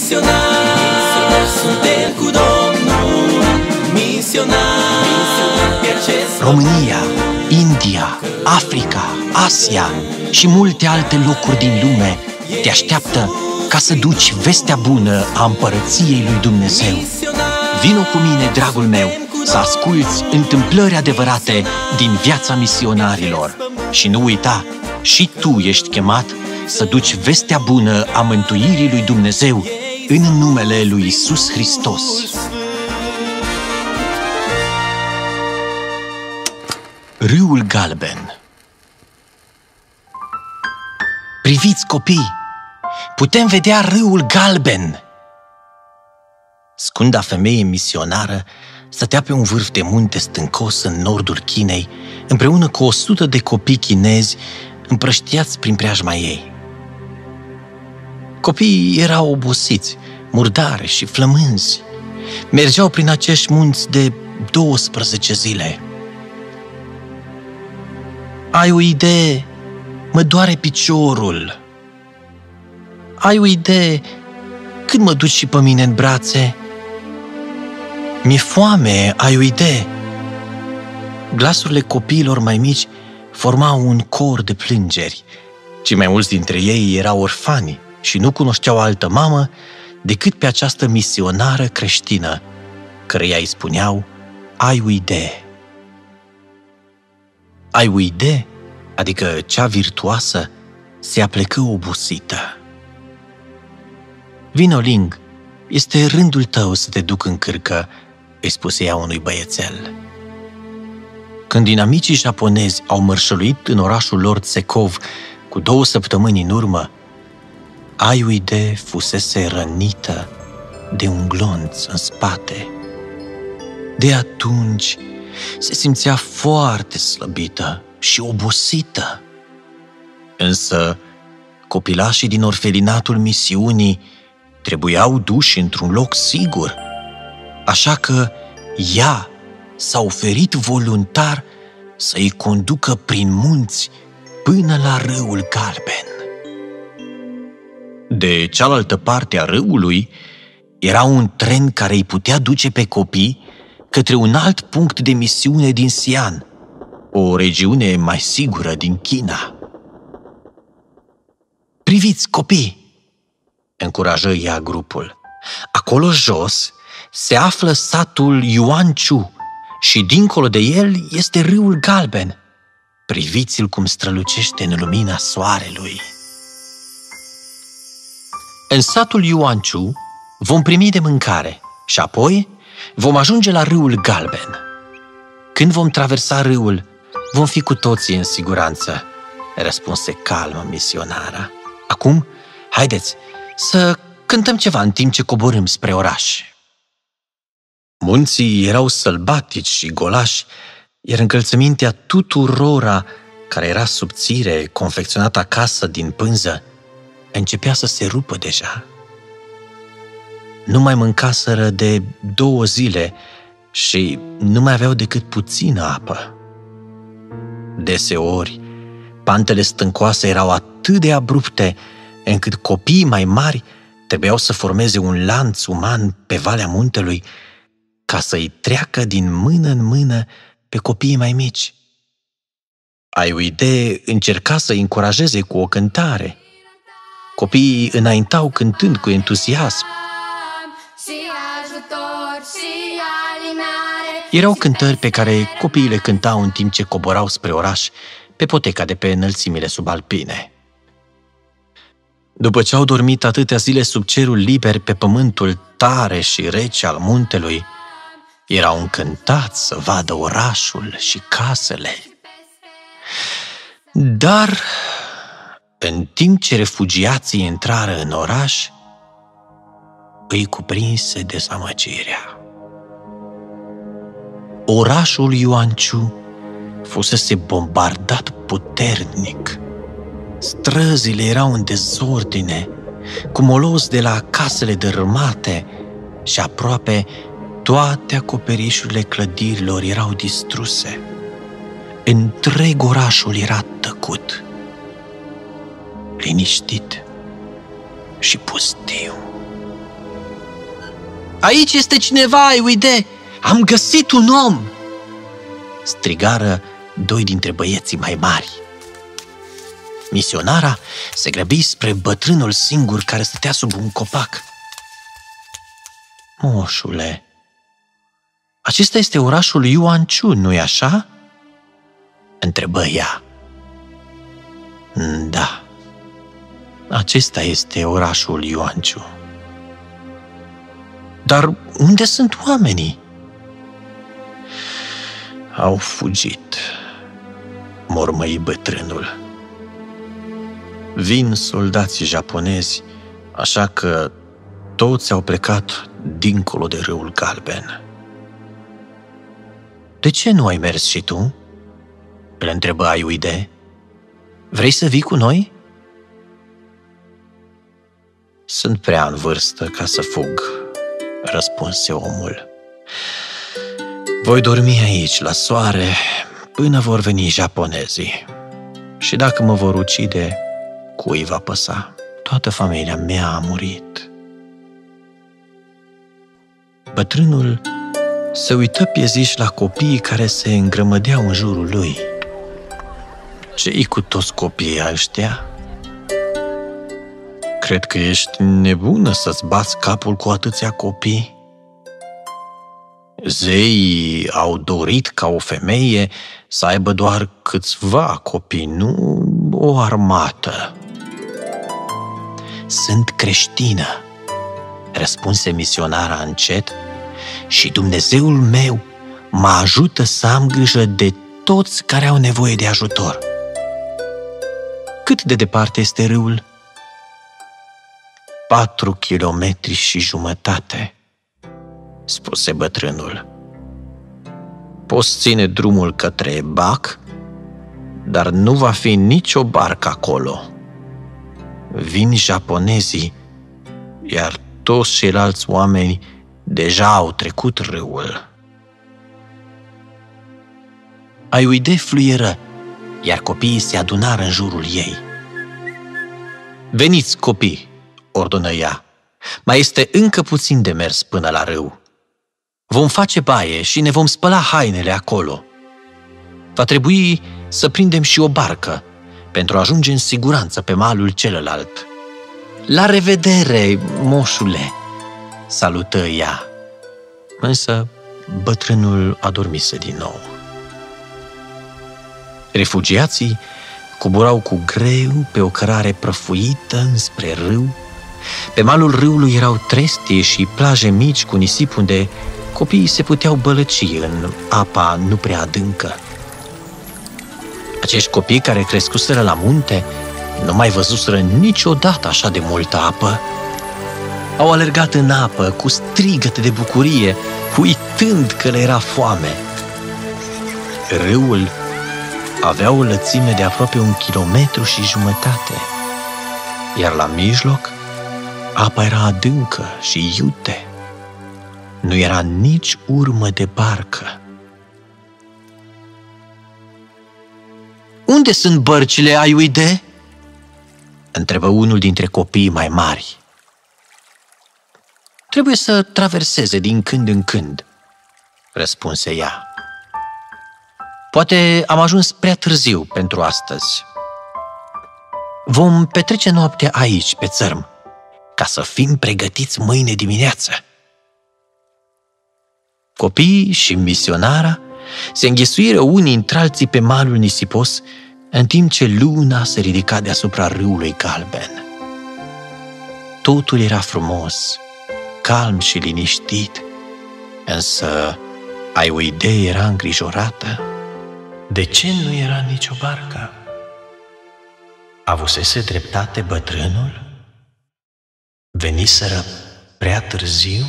Misionari, suntem cu Domnul. Misionari, România, India, Africa, Asia și multe alte locuri din lume te așteaptă ca să duci vestea bună a împărăției lui Dumnezeu. Vino cu mine, dragul meu, să asculți întâmplări adevărate din viața misionarilor. Și nu uita, și tu ești chemat să duci vestea bună a mântuirii lui Dumnezeu în numele lui Iisus Hristos. Râul Galben. Priviți, copii! Putem vedea râul Galben! Scunda femeie misionară stătea pe un vârf de munte stâncos în nordul Chinei, împreună cu 100 de copii chinezi împrăștiați prin preajma ei. Copiii erau obosiți, murdari și flămânzi. Mergeau prin acești munți de 12 zile. Ai o idee? Mă doare piciorul. Ai o idee? Când mă duci și pe mine în brațe? Mi-e foame, ai o idee? Glasurile copiilor mai mici formau un cor de plângeri. Cei mai mulți dintre ei erau orfani și nu cunoșteau altă mamă decât pe această misionară creștină, căreia îi spuneau, ai o idee. Ai o idee? Adică cea virtuoasă se aplecă obosită. Vino, Ling, este rândul tău să te duc în cârcă, îi spuse ea unui băiețel. Când inamicii japonezi au mărșăluit în orașul lor Tsekov cu 2 săptămâni în urmă, Ai o idee fusese rănită de un glonț în spate. De atunci se simțea foarte slăbită și obosită. Însă copilașii din orfelinatul misiunii trebuiau duși într-un loc sigur, așa că ea s-a oferit voluntar să-i conducă prin munți până la râul Galben. De cealaltă parte a râului era un tren care îi putea duce pe copii către un alt punct de misiune din Xi'an, o regiune mai sigură din China. Priviți, copii! Încurajă ea grupul. Acolo jos se află satul Yuanchu și dincolo de el este râul Galben. Priviți-l cum strălucește în lumina soarelui. În satul Yuanchu vom primi de mâncare și apoi vom ajunge la râul Galben. Când vom traversa râul, vom fi cu toții în siguranță, răspunse calmă misionara. Acum, haideți să cântăm ceva în timp ce coborâm spre oraș. Munții erau sălbatici și golași, iar încălțămintea tuturora, care era subțire, confecționată acasă din pânză, începea să se rupă deja. Nu mai mâncaseră de 2 zile și nu mai aveau decât puțină apă. Deseori, pantele stâncoase erau atât de abrupte, încât copiii mai mari trebuiau să formeze un lanț uman pe valea muntelui ca să-i treacă din mână în mână pe copiii mai mici. Ai o idee, încerca să-i încurajeze cu o cântare. Copiii înaintau cântând cu entuziasm. Erau cântări pe care copiii le cântau în timp ce coborau spre oraș pe poteca de pe înălțimile subalpine. După ce au dormit atâtea zile sub cerul liber pe pământul tare și rece al muntelui, erau încântați să vadă orașul și casele. Dar, în timp ce refugiații intrară în oraș, îi cuprinse dezamăgirea. Orașul Yuanchu fusese bombardat puternic. Străzile erau în dezordine, cu molozi de la casele dărâmate și aproape toate acoperișurile clădirilor erau distruse. Întreg orașul era tăcut, liniștit și pustiu. Aici este cineva, Aiuide! Am găsit un om!" strigară doi dintre băieții mai mari. Misionara se grăbi spre bătrânul singur care stătea sub un copac. "Moșule, acesta este orașul Ioanciu, nu-i așa?" întrebă ea. "Da, acesta este orașul Ioanciu." "Dar unde sunt oamenii?" "Au fugit," mormăi bătrânul. "Vin soldații japonezi, așa că toți au plecat dincolo de râul Galben." "De ce nu ai mers și tu?" îl întrebă Aiuide. "Vrei să vii cu noi?" "Sunt prea în vârstă ca să fug," răspunse omul. "Voi dormi aici, la soare, până vor veni japonezii. Și dacă mă vor ucide, cui va păsa? Toată familia mea a murit." Bătrânul se uită pieziș la copiii care se îngrămădeau în jurul lui. "Ce-i cu toți copiii ăștia? Cred că ești nebună să-ți bați capul cu atâția copii. Zeii au dorit ca o femeie să aibă doar câțiva copii, nu o armată." "Sunt creștină," răspunse misionara încet, "și Dumnezeul meu mă ajută să am grijă de toți care au nevoie de ajutor." "Cât de departe este râul?" 4 kilometri și jumătate," spuse bătrânul. "Poți ține drumul către Bac, dar nu va fi nicio barcă acolo. Vin japonezii, iar toți ceilalți oameni deja au trecut râul." Aiuide fluieră, iar copiii se adunară în jurul ei. "Veniți, copii!" ordonă ea. "Mai este încă puțin de mers până la râu. Vom face baie și ne vom spăla hainele acolo. Va trebui să prindem și o barcă pentru a ajunge în siguranță pe malul celălalt." "La revedere, moșule!" salută ea. Însă bătrânul adormise din nou. Refugiații coborau cu greu pe o cărare prăfuită înspre râu. Pe malul râului erau trestie și plaje mici cu nisip unde copiii se puteau bălăci în apa nu prea adâncă. Acești copii care crescuseră la munte nu mai văzuseră niciodată așa de multă apă. Au alergat în apă cu strigăte de bucurie, uitând că le era foame. Râul avea o lățime de aproape 1,5 kilometri, iar la mijloc apa era adâncă și iute. Nu era nici urmă de barcă. "Unde sunt bărcile, Aiuide?" întrebă unul dintre copiii mai mari. "Trebuie să traverseze din când în când," răspunse ea. "Poate am ajuns prea târziu pentru astăzi. Vom petrece noaptea aici, pe țărm, ca să fim pregătiți mâine dimineață." Copiii și misionara se înghesuiră unii într-alții pe malul nisipos, în timp ce luna se ridica deasupra râului Galben. Totul era frumos, calm și liniștit, însă Aiuide era îngrijorată. De ce nu era nicio barcă? Avusese dreptate bătrânul? Veniseră prea târziu?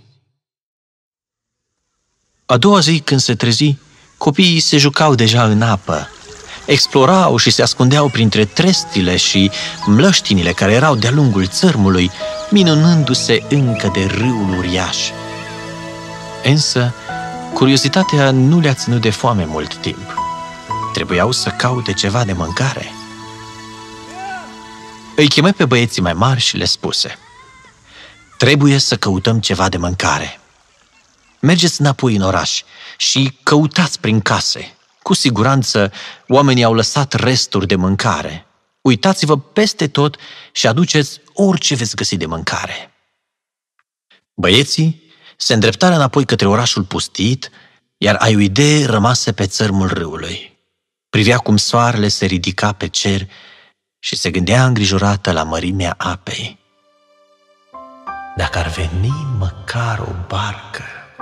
A doua zi, când se trezi, copiii se jucau deja în apă. Explorau și se ascundeau printre trestile și mlăștinile care erau de-a lungul țărmului, minunându-se încă de râul uriaș. Însă, curiozitatea nu le-a ținut de foame mult timp. Trebuiau să caute ceva de mâncare. Îi chemă pe băieții mai mari și le spuse: Trebuie să căutăm ceva de mâncare. Mergeți înapoi în oraș și căutați prin case. Cu siguranță oamenii au lăsat resturi de mâncare. Uitați-vă peste tot și aduceți orice veți găsi de mâncare. Băieții se îndreptară înapoi către orașul pustit, iar Aiuide rămase pe țărmul râului. Privea cum soarele se ridica pe cer și se gândea îngrijorată la mărimea apei. Dacă ar veni măcar o barcă.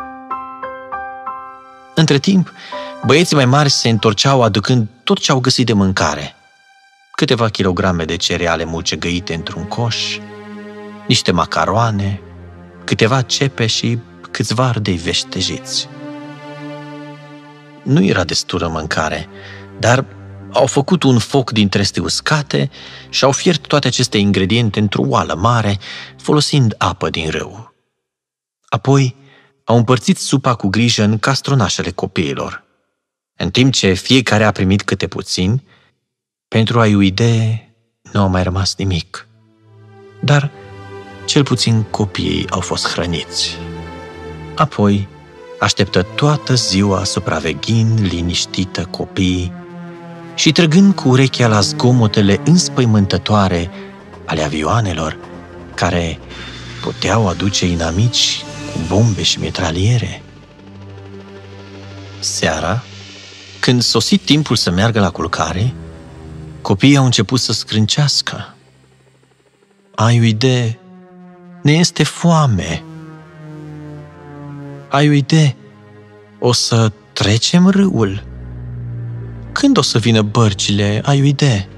Între timp, băieții mai mari se întorceau aducând tot ce au găsit de mâncare. Câteva kilograme de cereale mucegăite într-un coș, niște macaroane, câteva cepe și câțiva ardei veștejiți. Nu era destulă mâncare, dar au făcut un foc din treste uscate și au fiert toate aceste ingrediente într-o oală mare, folosind apă din râu. Apoi au împărțit supa cu grijă în castronașele copiilor, în timp ce fiecare a primit câte puțin. Pentru Aiuide nu a mai rămas nimic, dar cel puțin copiii au fost hrăniți. Apoi așteptă toată ziua supraveghind liniștită copiii și trăgând cu urechea la zgomotele înspăimântătoare ale avioanelor care puteau aduce inamici cu bombe și mitraliere. Seara, când sosi timpul să meargă la culcare, copiii au început să scrâncească. Aiuide, ne este foame. Aiuide, o să trecem râul. Când o să vină bărcile, Aiuide?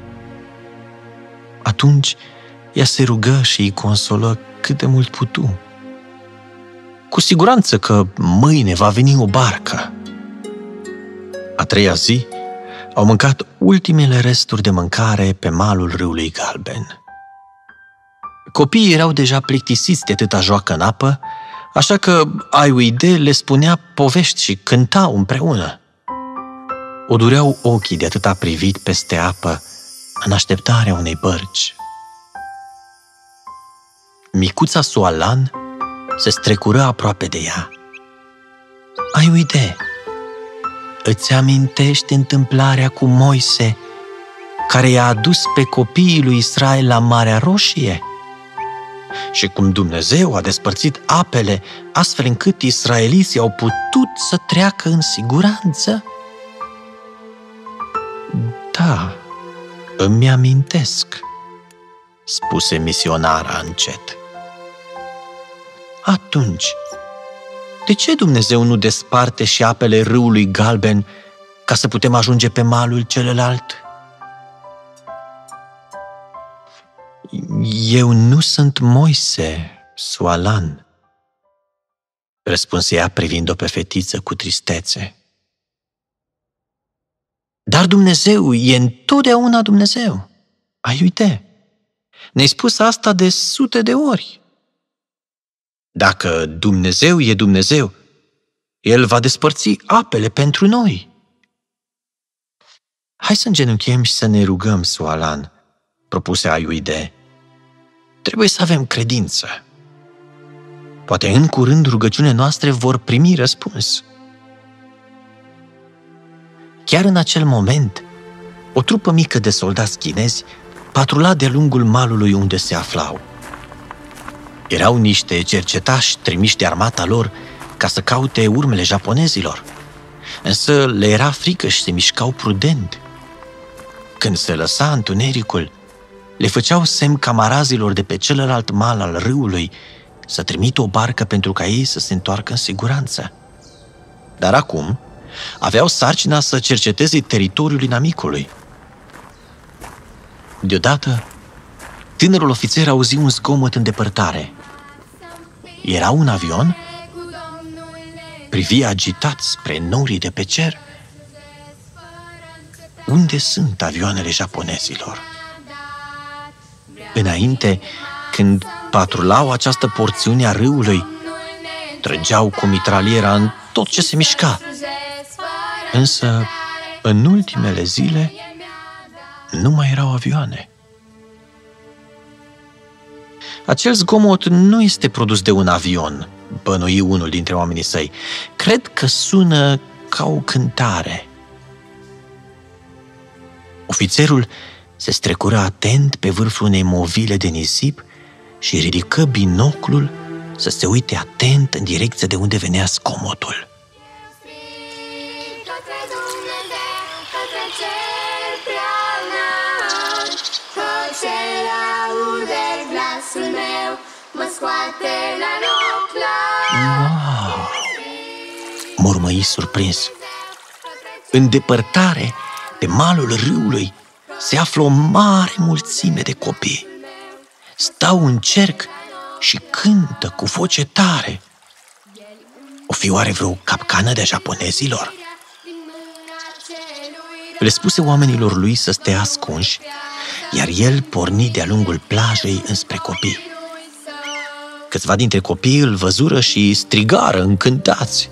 Atunci ea se rugă și îi consolă cât de mult putu. Cu siguranță că mâine va veni o barcă. A treia zi au mâncat ultimele resturi de mâncare pe malul râului Galben. Copiii erau deja plictisiți de atâta joacă în apă, așa că Aiuide le spunea povești și cântau împreună. O dureau ochii de atâta privit peste apă în așteptarea unei bărci. Micuța Sualan se strecură aproape de ea. Aiuide, îți amintești întâmplarea cu Moise, care i-a adus pe copiii lui Israel la Marea Roșie? Și cum Dumnezeu a despărțit apele, astfel încât israeliții au putut să treacă în siguranță? Da, îmi amintesc, spuse misionara încet. Atunci, de ce Dumnezeu nu desparte și apele râului Galben ca să putem ajunge pe malul celălalt? Eu nu sunt Moise, Sualan, răspunse ea privind-o pe fetiță cu tristețe. Dar Dumnezeu e întotdeauna Dumnezeu. Aiuide, ne-ai spus asta de sute de ori. Dacă Dumnezeu e Dumnezeu, El va despărți apele pentru noi. Hai să îngenunchem și să ne rugăm, Sualan, propuse Aiuide. Trebuie să avem credință. Poate în curând rugăciunile noastre vor primi răspuns. Chiar în acel moment, o trupă mică de soldați chinezi patrula de-a lungul malului unde se aflau. Erau niște cercetași trimiși de armata lor ca să caute urmele japonezilor, însă le era frică și se mișcau prudent. Când se lăsa întunericul, le făceau semn camarazilor de pe celălalt mal al râului să trimită o barcă pentru ca ei să se întoarcă în siguranță. Dar acum aveau sarcina să cerceteze teritoriul inamicului. Deodată, tânărul ofițer auzi un zgomot în depărtare. Era un avion? Privi agitat spre norii de pe cer. Unde sunt avioanele japonezilor? Înainte, când patrulau această porțiune a râului, trăgeau cu mitraliera în tot ce se mișca. Însă, în ultimele zile, nu mai erau avioane. Acel zgomot nu este produs de un avion, bănui unul dintre oamenii săi. Cred că sună ca o cântare. Ofițerul se strecură atent pe vârful unei movile de nisip și ridică binoclul să se uite atent în direcția de unde venea zgomotul. Wow! Mormăi surprins. În depărtare, pe malul râului, se află o mare mulțime de copii. Stau în cerc și cântă cu voce tare. O fi oare vreo capcană de japonezilor? Le spuse oamenilor lui să stea ascunși, iar el porni de-a lungul plajei înspre copii. Câțiva dintre copii îl văzură și strigară încântați.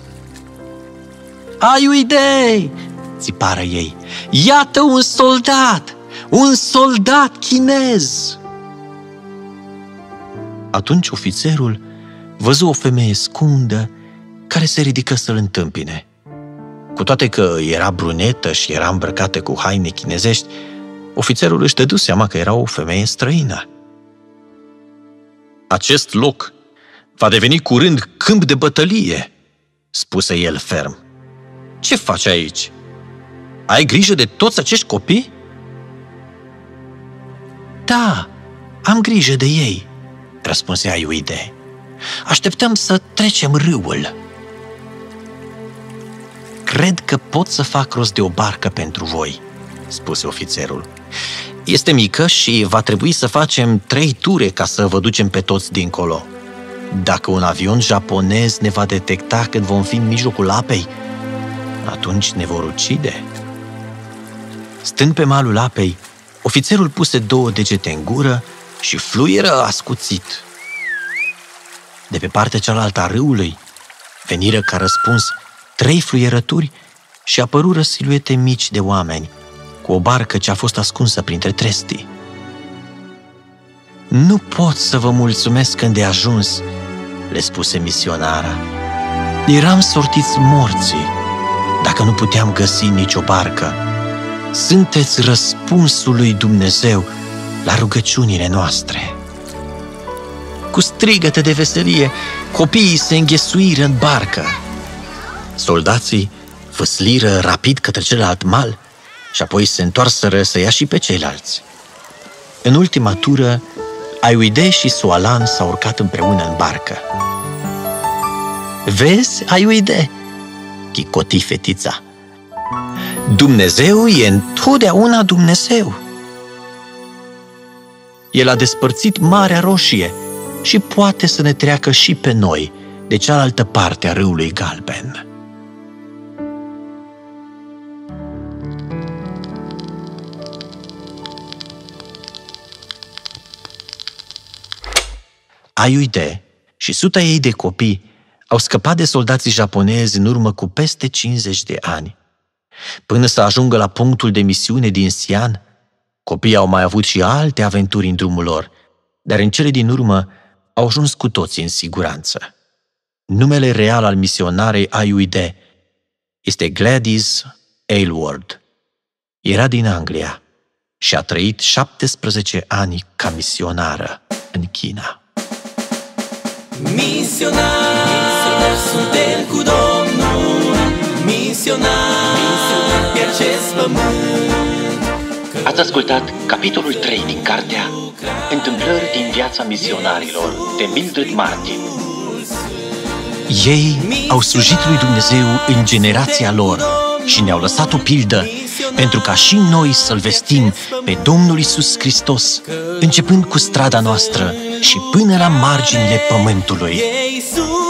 "Aiuide!" țipară ei. "Iată un soldat! Un soldat chinez!" Atunci ofițerul văzu o femeie scundă care se ridică să-l întâmpine. Cu toate că era brunetă și era îmbrăcată cu haine chinezești, ofițerul își dădu seama că era o femeie străină. "Acest loc va deveni curând câmp de bătălie," spuse el ferm. "Ce faci aici? Ai grijă de toți acești copii?" "Da, am grijă de ei," răspunse Aiuide. "Așteptăm să trecem râul." "Cred că pot să fac rost de o barcă pentru voi," spuse ofițerul. "Este mică și va trebui să facem 3 ture ca să vă ducem pe toți dincolo. Dacă un avion japonez ne va detecta când vom fi în mijlocul apei, atunci ne vor ucide." Stând pe malul apei, ofițerul puse 2 degete în gură și fluieră ascuțit. De pe partea cealaltă a râului veniră ca răspuns 3 fluierături și apărură siluete mici de oameni, cu o barcă ce a fost ascunsă printre trestii. "Nu pot să vă mulțumesc îndeajuns," le spuse misionara. "Eram sortiți morții dacă nu puteam găsi nicio barcă. Sunteți răspunsul lui Dumnezeu la rugăciunile noastre." Cu strigăte de veselie, copiii se înghesuiră în barcă. Soldații văsliră rapid către celălalt mal și apoi se întoarseră să ia și pe ceilalți. În ultima tură, Aiuide și Soalan s-au urcat împreună în barcă. "Vezi, Aiuide?" chicoti fetița. "Dumnezeu e întotdeauna Dumnezeu." El a despărțit Marea Roșie și poate să ne treacă și pe noi de cealaltă parte a râului Galben. Aiuide și suta ei de copii au scăpat de soldații japonezi în urmă cu peste 50 de ani. Până să ajungă la punctul de misiune din Xi'an, copiii au mai avut și alte aventuri în drumul lor, dar în cele din urmă au ajuns cu toții în siguranță. Numele real al misionarei Aiuide este Gladys Aylward. Era din Anglia și a trăit 17 ani ca misionară în China. Misionari, suntem cu Domnul, misionari pe acest pământ. Ați ascultat capitolul 3 din cartea Întâmplări din viața misionarilor de Mildred Martin. Ei au slujit lui Dumnezeu în generația lor și ne-au lăsat o pildă pentru ca și noi să-L vestim pe Domnul Iisus Hristos, începând cu strada noastră și până la marginile pământului.